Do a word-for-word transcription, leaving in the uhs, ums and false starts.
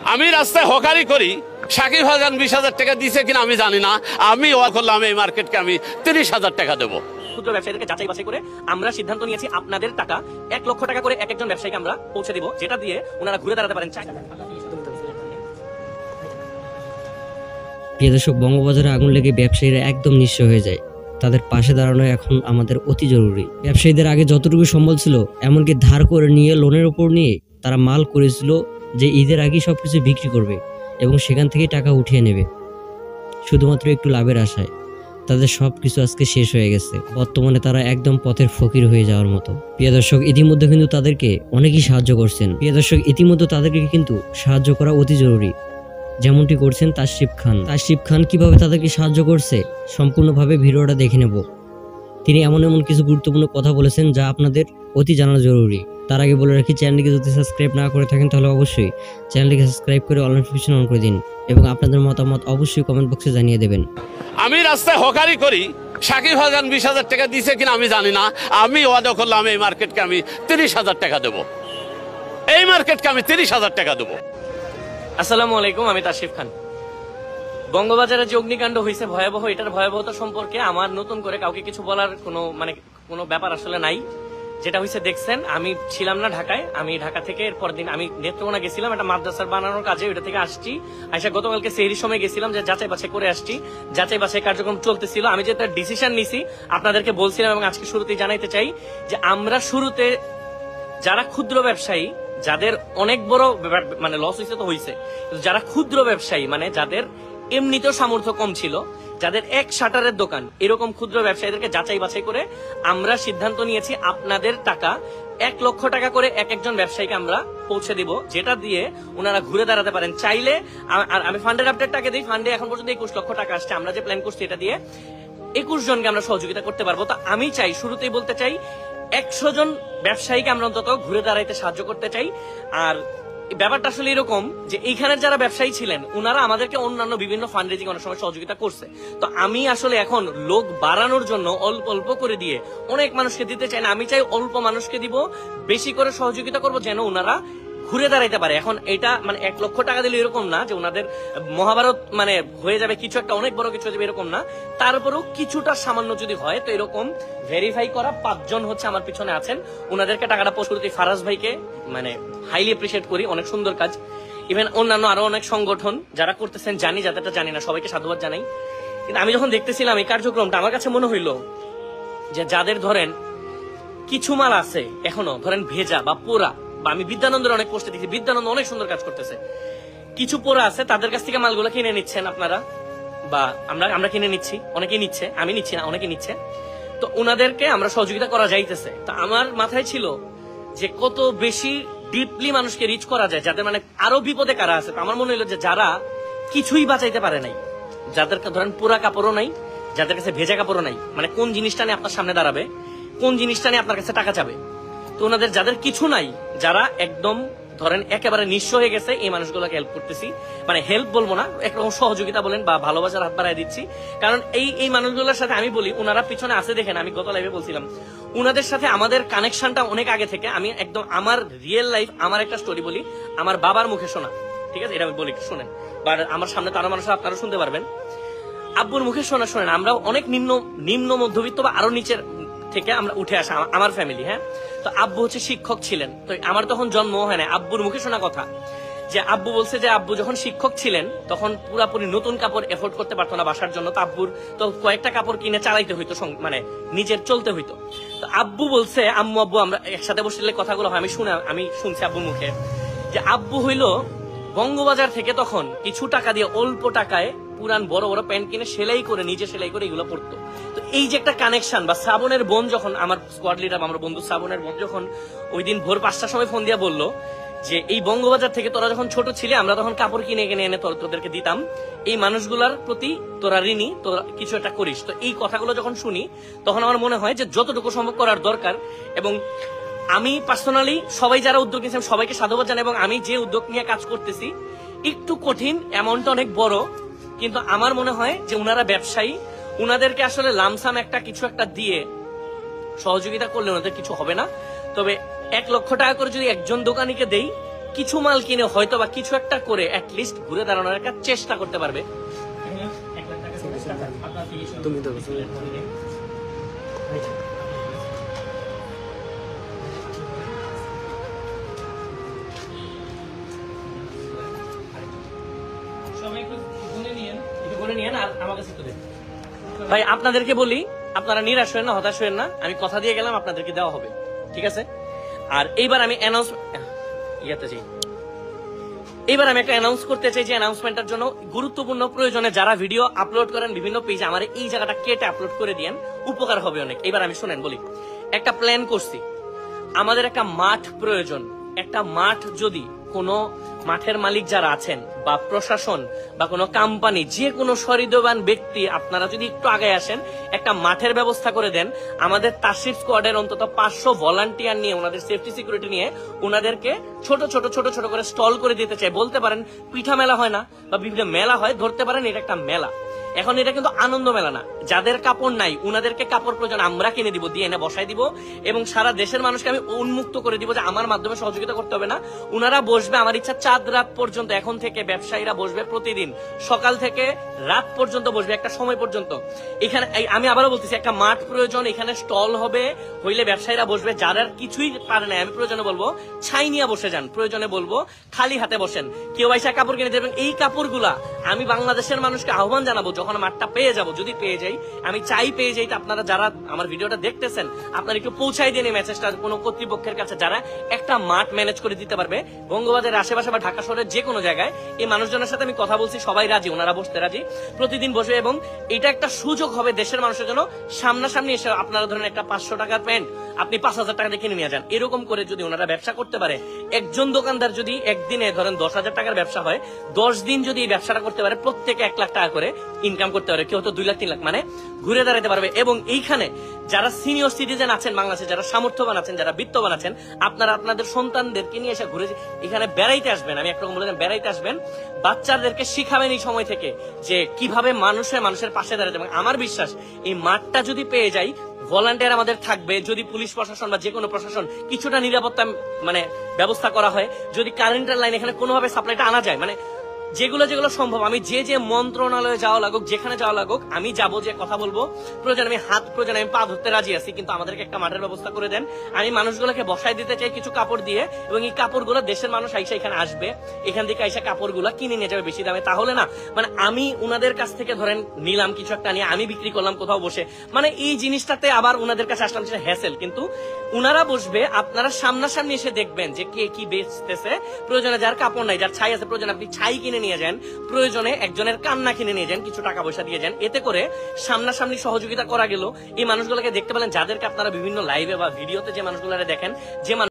আমি রাস্তায় হকারি করি, সাকিব হাসান বিশ হাজার টাকা দিছে কিনা আমি জানি না। আমি ওয়ার করলাম এই মার্কেটকে আমি তিরিশ হাজার টাকা দেবো। ক্ষুদ্র ব্যবসায়ীদেরকে যাচাই বাছাই করে আমরা সিদ্ধান্ত নিয়েছি আপনাদের টাকা এক লক্ষ টাকা করে এক একজন ব্যবসায়ীকে আমরা পৌঁছে দিব, যেটা দিয়ে ওনারা ঘুরে দাঁড়াতে পারেন। প্রিয় দর্শক, বঙ্গবাজারে আগুন লেগে ব্যবসায়ীরা একদম নিঃস্ব হয়ে যায়। তাদের পাশে দাঁড়ানো এখন আমাদের অতি জরুরি। ব্যবসায়ীদের আগে যতটুকু সম্বল ছিল, এমনকি ধার করে নিয়ে লোনের উপর নিয়ে তারা মাল করেছিল যে ঈদের আগেই সবকিছু বিক্রি করবে এবং সেখান থেকে টাকা উঠিয়ে নেবে শুধুমাত্র একটু লাভের আশায়। তাদের সব কিছু আজকে শেষ হয়ে গেছে। বর্তমানে তারা একদম পথের ফকির হয়ে যাওয়ার মতো। প্রিয় দর্শক, ইতিমধ্যে কিন্তু তাদেরকে অনেকেই সাহায্য করছেন। প্রিয় দর্শক, ইতিমধ্যে তাদেরকে কিন্তু সাহায্য করা অতি জরুরি, যেমনটি করছেন তাশরিফ খান। তাশরিফ খান কিভাবে তাদেরকে সাহায্য করছে সম্পূর্ণভাবে ভিডিওটা দেখে নেব। তিনি এমন এমন কিছু গুরুত্বপূর্ণ কথা বলেছেন যা আপনাদের অতি জানা জরুরি। তার আগে বলে রাখি, চ্যানেলটিকে যদি সাবস্ক্রাইব না করে থাকেন তাহলে অবশ্যই চ্যানেলটিকে সাবস্ক্রাইব করে অল নোটিফিকেশন অন করে দিন এবং আপনাদের মতামত অবশ্যই কমেন্ট বক্সে জানিয়ে দেবেন। আমি রাস্তায় হকারি করি, সাকিব হাসান বিশ হাজার টাকা দিছে কিনা আমি জানি না। আমি ওয়াদা করলাম এই মার্কেটকে আমি তিরিশ হাজার টাকা দেবো। এই মার্কেটকে আমি তিরিশ হাজার টাকা দেবো। আসসালামু আলাইকুম, আমি তাশরিফ খান। বঙ্গবাজারে যে অগ্নিকাণ্ড হয়েছে ভয়াবহ, এটার ভয়াবহতা সম্পর্কে আমার নতুন করে কাউকে কিছু বলার কোনো মানে কোনো ব্যাপার আসলে নাই। যেটা হয়েছে দেখছেন, আমি ছিলাম না ঢাকায়, আমি ঢাকা থেকে এরপর দিন আমি নেত্রকোনা গেছিলাম একটা মাদ্রাসার বানানোর কাজে, ওইটা থেকে আসছি। আইসা গতকালকে সেহরির সময় গেছিলাম যে যাচাই বাছাই করে আসছি। যাচাই বাছাই কার্যক্রম চলতেছিল। আমি যেটা ডিসিশন নিছি আপনাদেরকে বলছিলাম এবং আজকে শুরুতেই জানাইতে চাই যে আমরা শুরুতে যারা ক্ষুদ্র ব্যবসায়ী, যাদের অনেক বড় মানে লস হয়েছে তো হয়েছে, যারা ক্ষুদ্র ব্যবসায়ী মানে যাদের এমনিতেও সামর্থ্য কম ছিল, যাদের এক শাটারের দোকান, এরকম ক্ষুদ্র ব্যবসায়ীদেরকে যাচাই বাছাই করে আমরা সিদ্ধান্ত নিয়েছি আপনাদের টাকা এক লক্ষ টাকা করে এক একজন ব্যবসায়ীকে আমরা পৌঁছে দিব, যেটা দিয়ে ওনারা ঘুরে দাঁড়াতে পারেন। চাইলে আমি ফান্ডের আপডেটটাকে দিই, ফান্ডে এখন পর্যন্ত একুশ লক্ষ টাকা আসছে। আমরা যে প্ল্যান করছি এটা দিয়ে একুশ জনকে আমরা সহযোগিতা করতে পারবো। তো আমি চাই, শুরুতেই বলতে চাই, একশো জন ব্যবসায়ীকে আমরা অন্তত ঘুরে দাঁড়াইতে সাহায্য করতে চাই। আর ব্যাপারটা আসলে এরকম যে এইখানের যারা ব্যবসায়ী ছিলেন ওনারা আমাদেরকে অন্যান্য বিভিন্ন ফান্ড রেজিং অনেক সময় সহযোগিতা করছে। তো আমি আসলে এখন লোক বাড়ানোর জন্য অল্প অল্প করে দিয়ে অনেক মানুষকে দিতে চাই না। আমি চাই অল্প মানুষকে দিব, বেশি করে সহযোগিতা করব যেন ওনারা ঘুরে দাঁড়াইতে পারে। এখন এটা মানে এক লক্ষ টাকা দিলে এরকম না যে ওনাদের মহাভারত মানে হয়ে যাবে, কিছু একটা অনেক বড় কিছু হয়ে যাবে, এরকম না। তারপরেও কিছুটা সামান্য যদি হয়, তো এরকম ভেরিফাই করা পাঁচজন হচ্ছে আমার পিছনে আছেন, ওনাদেরকে টাকাটা পোস্ট করতে ফারাজ ভাইকে মানে হাইলি এপ্রিসিয়েট করি, অনেক সুন্দর কাজ। ইভেন অন্যান্য আরো অনেক সংগঠন যারা করতেছেন জানি, যাদেরটা জানি না সবাইকে সাধুবাদ জানাই। কিন্তু আমি যখন দেখতেছিলাম এই কার্যক্রমটা, আমার কাছে মনে হইলো যে যাদের ধরেন কিছু মাল আছে এখনো ধরেন ভেজা বা পোড়া, বা আমি বিদ্যানন্দের অনেক পোস্টে দেখি বিদ্যানন্দ অনেক সুন্দর কাজ করতেছে, কিছু পোড়া আছে, তাদের কাছ থেকে মালগুলো কিনে নিচ্ছেন আপনারা বা আমরা আমরা কিনে নিচ্ছি, অনেকেই নিচ্ছে, আমি নিচ্ছি না, অনেকে নিচ্ছে। তো ওনাদেরকে আমরা সহযোগিতা করা যাইতেছে। তো আমার মাথায় ছিল যে কত বেশি ডিপলি মানুষকে রিচ করা যায়, যাদের মানে আরো বিপদে কারা আছে। তো আমার মনে হলো যে যারা কিছুই বাঁচাইতে পারে নাই, যাদের ধরেন পোড়া কাপড়ও নাই, যাদের কাছে ভেজা কাপড়ও নাই, মানে কোন জিনিসটা নিয়ে আপনার সামনে দাঁড়াবে, কোন জিনিসটা নিয়ে আপনার কাছে টাকা চাবে, তো ওনাদের যাদের কিছু নাই, যারা একদম ধরেন একেবারে নিঃস্ব হয়ে গেছে, এই মানুষগুলোকে হেল্প করতেছি। মানে হেল্প বলবো না, একরকম সহযোগিতা বলেন বা ভালোবাসার হাত বাড়াই দিচ্ছি। কারণ এই এই মানুষগুলোর সাথে আমি বলি, ওনারা পিছনে আছে দেখেন, আমি গত লাইভে বলছিলাম ওনাদের সাথে আমাদের কানেকশনটা অনেক আগে থেকে। আমি একদম আমার রিয়েল লাইফ, আমার একটা স্টোরি বলি, আমার বাবার মুখে শোনা, ঠিক আছে, এটা আমি বলি শুনেন, বা আমার সামনে তারা মানুষ আপনারা শুনতে পারবেন। আব্বুর মুখে শোনা শোনেন, আমরা অনেক নিম্ন নিম্ন মধ্যবিত্ত বা আরো নিচের থেকে আমরা উঠে আসা আমার ফ্যামিলি। হ্যাঁ, তো আব্বু হচ্ছে শিক্ষক ছিলেন। তো আমার তখন জন্ম হয় না, আব্বুর মুখে শোনা কথা যে আব্বু বলছে যে আব্বু যখন শিক্ষক ছিলেন তখন পুরাপুরি নতুন কাপড় এফোর্ড করতে পারতো না বাসার জন্য। তো আব্বুর তো কয়েকটা কাপড় কিনে চালাইতে হইতো, মানে নিজের চলতে হইতো। তো আব্বু বলছে, আম্মু আব্বু আমরা একসাথে বসলে কথাগুলো হয়, আমি শুনে আমি শুনছি আব্বুর মুখে যে আব্বু হইলো বঙ্গবাজার থেকে তখন কিছু টাকা দিয়ে অল্প টাকায় পুরান বড় বড় প্যান্ট কিনে সেলাই করে, নিজে সেলাই করে এগুলো পড়তো। তো এই যে একটা কানেকশন, বা শ্রাবণের বোন যখন আমার স্কোয়াড লিডার আমার বন্ধু শ্রাবণের বোন যখন ওই দিন ভোর পাঁচটার সময় ফোন দিয়া বললো যে এই বঙ্গবাজার থেকে তোরা যখন ছোট ছিলে আমরা তখন কাপড় কিনে কিনে এনে তোদেরকে দিতাম, এই মানুষগুলার প্রতি তোরা ঋণী, তোরা কিছু একটা করিস। তো এই কথাগুলো যখন শুনি তখন আমার মনে হয় যে যতটুকু সম্ভব করার দরকার। এবং আমি পার্সোনালি সবাই যারা উদ্যোগ নিয়েছেন সবাইকে সাধুবাদ জানাই। এবং আমি যে উদ্যোগ নিয়ে কাজ করতেছি একটু কঠিন, অ্যামাউন্টটা অনেক বড়, কিন্তু আমার মনে হয় যে ওনারা ব্যবসায়ী, ওনাদেরকে আসলে লামসাম একটা কিছু একটা দিয়ে সহযোগিতা করলে ওনাদের কিছু হবে না। তবে এক লক্ষ টাকা করে যদি একজন দোকানিকে দেই কিছু মাল কিনে হয়তো বা কিছু একটা করে অ্যাটলিস্ট ঘুরে দাঁড়ানোর একটা চেষ্টা করতে পারবে। তুমি তো ভাই আপনাদেরকে বলি, আপনারা নিরাশ হয়েন না, হতাশ হয়েন না, আমি কথা দিয়ে গেলাম আপনাদেরকে দেওয়া হবে, ঠিক আছে? আর এইবার আমি অ্যানাউন্স ইয়াতে চাই এইবার আমি একটা অ্যানাউন্স করতে চাই যে অ্যানাউন্সমেন্টের জন্য গুরুত্বপূর্ণ প্রয়োজনে যারা ভিডিও আপলোড করেন বিভিন্ন পেজে, আমার এই জায়গাটা কেটে আপলোড করে দিয়েন, উপকার হবে অনেক। এবার আমি শুনেন বলি, একটা প্ল্যান করছি, আমাদের একটা মাঠ প্রয়োজন। একটা মাঠ যদি কোনো মাঠের মালিক যারা আছেন বা প্রশাসন বা কোনো কোম্পানি, যে কোনো সহৃদয়বান ব্যক্তি, আপনারা যদি একটু আগে আসেন, একটা মাঠের ব্যবস্থা করে দেন। আমাদের তাশরিফ স্কোয়াডের অন্তত পাঁচশো ভলান্টিয়ার নিয়ে, ওনাদের সেফটি সিকিউরিটি নিয়ে, ওনাদেরকে ছোট ছোট ছোট ছোট করে স্টল করে দিতে চাই। বলতে পারেন পিঠা মেলা হয় না বা বিভিন্ন মেলা হয়, ধরতে পারেন এটা একটা মেলা। এখন এটা কিন্তু আনন্দ মেলা না, যাদের কাপড় নাই উনাদেরকে কাপড় প্রয়োজন আমরা কিনে দিব, দিয়ে এনে বসাই দিব, এবং সারা দেশের মানুষকে আমি উন্মুক্ত করে দিব যে আমার মাধ্যমে সহযোগিতা করতে হবে না। উনারা বসবে, আমার ইচ্ছা চাঁদ রাত পর্যন্ত, এখন থেকে ব্যবসায়ীরা বসবে প্রতিদিন সকাল থেকে রাত পর্যন্ত বসবে, একটা সময় পর্যন্ত। এখানে আমি আবারও বলতেছি, একটা মাঠ প্রয়োজন, এখানে স্টল হবে, হইলে ব্যবসায়ীরা বসবে। যারা কিছুই পারে না, আমি প্রয়োজনে বলবো ছাই নিয়ে বসে যান, প্রয়োজনে বলবো খালি হাতে বসেন, কেউ এসে কাপড় কিনে দেবেন। এই কাপড়গুলা আমি বাংলাদেশের মানুষকে আহ্বান জানাবো, যখন মাঠটা পেয়ে যাব, যদি পেয়ে যাই, আমি চাই পেয়ে যাই, আপনারা যারা আমার ভিডিওটা দেখতেছেন আপনারা একটু পৌঁছাই দেন এই মেসেজটা কোনো কর্তৃপক্ষের কাছে, যারা একটা মাঠ ম্যানেজ করে দিতে পারবে বঙ্গবাজারের আশেপাশে বা ঢাকা শহরের যে কোনো জায়গায়। এই মানুষজনের সাথে আমি কথা বলছি, সবাই রাজি, ওনারা বসতে রাজি, প্রতিদিন বসবে, এবং এটা একটা সুযোগ হবে দেশের মানুষের জন্য। সামনাসামনি এসে আপনারা ধরেন একটা পাঁচশো টাকার প্যান্ট আপনি পাঁচ হাজার টাকা দিয়ে কিনে নিয়ে যান, এরকম করে যদি ওনারা ব্যবসা করতে পারে, একজন দোকানদার যদি একদিনে ধরেন দশ হাজার টাকার ব্যবসা হয়, দশ দিন যদি এই ব্যবসাটা করতে পারে, প্রত্যেকে এক লাখ টাকা করে ইনকাম করতে পারে, কেউ তো দুই লাখ তিন লাখ, মানে ঘুরে দাঁড়াতে পারবে। এবং এইখানে যারা সিনিয়র সিটিজেন আছেন বাংলাদেশে, যারা সামর্থ্যবান আছেন, যারা বিত্তবান আছেন, আপনারা আপনাদের সন্তানদেরকে নিয়ে এসে ঘুরে এখানে বেড়াইতে আসবেন। আমি একরকম বলে বেড়াইতে আসবেন, বাচ্চাদেরকে শিখাবেন এই সময় থেকে যে কিভাবে মানুষের মানুষের পাশে দাঁড়াতে। এবং আমার বিশ্বাস এই মাঠটা যদি পেয়ে যাই, ভলান্টিয়ার আমাদের থাকবে, যদি পুলিশ প্রশাসন বা যে কোনো প্রশাসন কিছুটা নিরাপত্তা মানে ব্যবস্থা করা হয়, যদি কারেন্টের লাইন এখানে কোনোভাবে সাপ্লাইটা আনা যায়, মানে যেগুলো যেগুলো সম্ভব, আমি যে যে মন্ত্রণালয়ে যাওয়া লাগুক, যেখানে যাওয়া লাগুক, আমি যাবো, যে কথা বলবো, প্রয়োজন আমি হাত, প্রয়োজন আমি পা ধরতে রাজি আছি, কিন্তু আমাদেরকে একটা মাঠের ব্যবস্থা করে দেন। আমি মানুষগুলোকে বসাই দিতে চাই কিছু কাপড় দিয়ে, এবং এই কাপড়গুলো দেশের মানুষ আইসা এখানে আসবে, এখান থেকে আইসা কাপড়গুলো কিনে নিয়ে যাবে বেশি দামে। তাহলে না মানে আমি উনাদের কাছ থেকে ধরেন নিলাম কিছু একটা নিয়ে, আমি বিক্রি করলাম কোথাও বসে, মানে এই জিনিসটাতে আবার উনাদের কাছে আসলাম, সেটা হ্যাসেল। কিন্তু উনারা বসবে, আপনারা সামনাসামনি এসে দেখবেন যে কে কি বেচতেছে। প্রয়োজনে যার কাপড় নাই, যার ছাই আছে, প্রয়োজনে আপনি ছাই কিনে নিয়ে যান, প্রয়োজনে একজনের কান্না কিনে নিয়ে যান, কিছু টাকা পয়সা দিয়ে যান। এতে করে সামনাসামনি সহযোগিতা করা গেল। এই মানুষগুলোকে দেখতে পেলেন, যাদেরকে আপনারা বিভিন্ন লাইভে বা ভিডিওতে যে মানুষগুলো দেখেন, যে